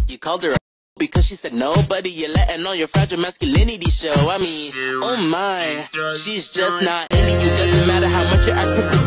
You called her a because she said nobody. You're letting on your fragile masculinity show. I mean, oh my, she's just not into you. Doesn't matter how much your ass pussy